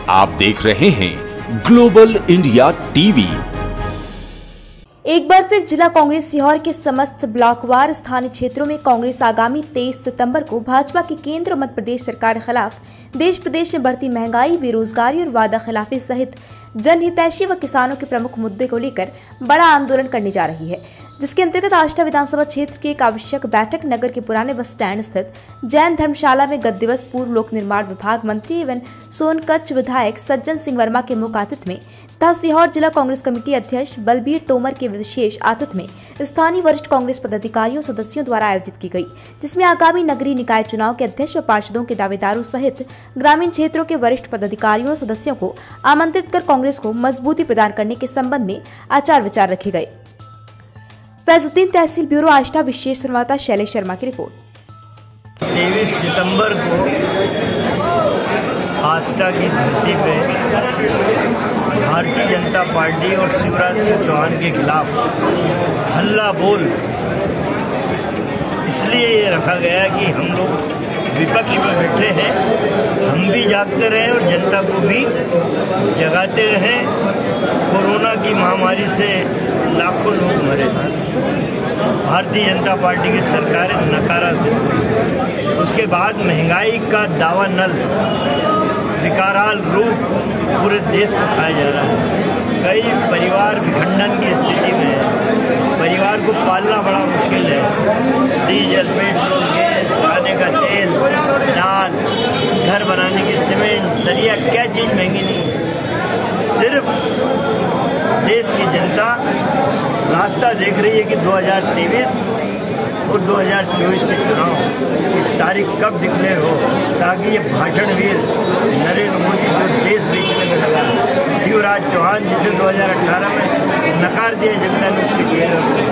आप देख रहे हैं ग्लोबल इंडिया टीवी। एक बार फिर जिला कांग्रेस सीहोर के समस्त ब्लॉकवार स्थानीय क्षेत्रों में कांग्रेस आगामी 23 सितंबर को भाजपा की केंद्र और मध्य प्रदेश सरकार के खिलाफ देश प्रदेश में बढ़ती महंगाई, बेरोजगारी और वादा खिलाफी सहित जनहितैषी व किसानों के प्रमुख मुद्दे को लेकर बड़ा आंदोलन करने जा रही है, जिसके अंतर्गत आष्टा विधानसभा क्षेत्र की एक आवश्यक बैठक नगर के पुराने बस स्टैंड स्थित जैन धर्मशाला में गत दिवस पूर्व लोक निर्माण विभाग मंत्री एवं सोनकच्छ विधायक सज्जन सिंह वर्मा के मुख्य आतिथ्य में तथा सीहोर जिला कांग्रेस कमेटी अध्यक्ष बलबीर तोमर के विशेष आतिथ्य में स्थानीय वरिष्ठ कांग्रेस पदाधिकारियों सदस्यों द्वारा आयोजित की गई, जिसमें आगामी नगरीय निकाय चुनाव के अध्यक्ष व पार्षदों के दावेदारों सहित ग्रामीण क्षेत्रों के वरिष्ठ पदाधिकारियों और सदस्यों को आमंत्रित कर कांग्रेस को मजबूती प्रदान करने के संबंध में आचार विचार रखे गए। फैजुद्दीन तहसील ब्यूरो आष्टा, विशेष संवाददाता शैलेश शर्मा की रिपोर्ट। 23 सितंबर को आष्टा की धरती पे भारतीय जनता पार्टी और शिवराज सिंह चौहान के खिलाफ हल्ला बोल इसलिए ये रखा गया कि हम लोग विपक्ष में बैठे हैं, हम भी जागते रहें और जनता को भी जगाते रहें। कोरोना की महामारी से लाखों लोग मरे, भारतीय जनता पार्टी की सरकार नकारा से। उसके बाद महंगाई का दावा नल विकराल रूप पूरे देश को खाया जा रहा है। कई परिवार विखंडन की स्थिति में है, परिवार को पालना बड़ा मुश्किल है। डीजल, पेट्रोल, गैस, खाने का तेल, दाल, घर बनाने की सीमेंट, सरिया, क्या चीज़ महंगी नहीं है। सिर्फ देश की जनता रास्ता देख रही है कि 2023 और 2024 के चुनाव की तारीख कब डिक्लेयर हो, ताकि ये भाषणवीर नरेंद्र मोदी जो देश बेचने में लगा, शिवराज चौहान जिसे 2018 में नकार दिया जनता ने, उसकी जेल